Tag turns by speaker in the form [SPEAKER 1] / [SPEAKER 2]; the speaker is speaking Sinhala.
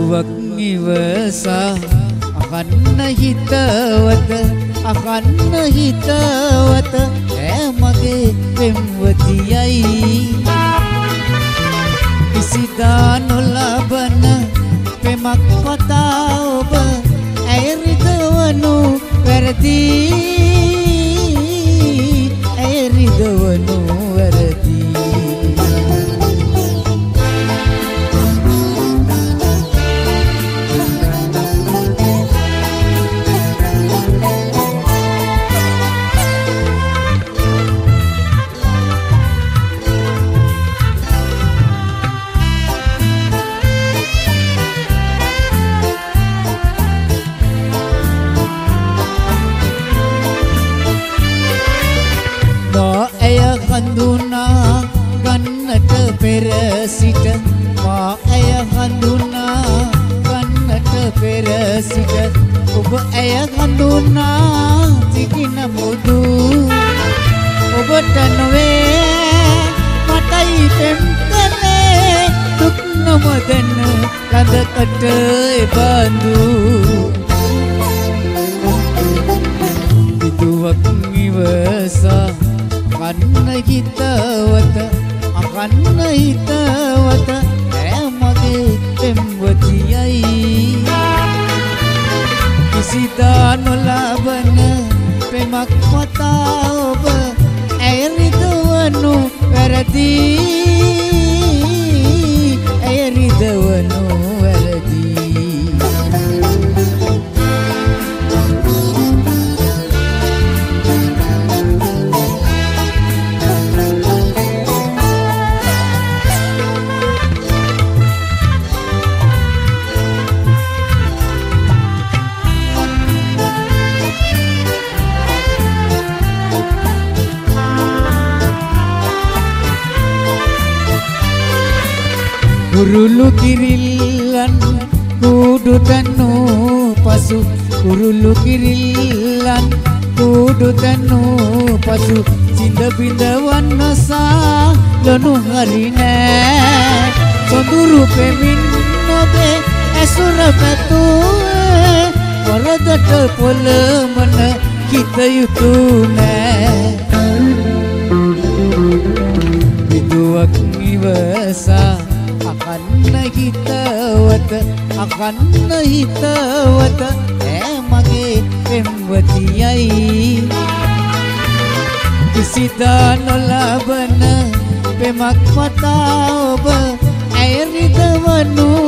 [SPEAKER 1] විදුවක් ඉවසා අකන්න හිතවත අකන්න හිතවත ඈ මගේ පෙම්වතියයි කිසිදා නොලබන පෙමක් පතා ඔබ ඇය රිදවනු වැරදි ඇය රිදවනු වැරදි හඳුනා ගන්නට පෙර සිට මා ඇය හඳුනා ගන්නට පෙර සිට ඔබ ඇය හඳුනා සිටින මුදු ඔබට නොවේ මටයි පෙම් කනේ දුක් නොමදන ලඳකට එබඳු විදුවක් ඉවසා අකන්න හිතවත අකන්න හිතවත ඈ මගේ පෙම්වතියයි කිසිදා නොලබන පෙමක් පතා ඔබ ඇය රිදවනු වැරදි ඇය රිදවනු වැරදි කුරුළු කිරිල්ලන් කුඩු තනු පසු කුරුළු කිරිල්ලන් කුඩු තනු පසු සිඳ බිඳවන්නසා ලනු හරි නෑ සොඳුරු පෙමින් නොබේ ඇසුර පැතුවේ වරදට පොළමන හිත යුතු නෑ විදුවක් ඉවසා අකන්න හිතවත අකන්න හිතවත ඈ මගේ පෙම්වතියයි කිසිදා නොලබන පෙමක් පතා ඔබ ඇය රිදවනු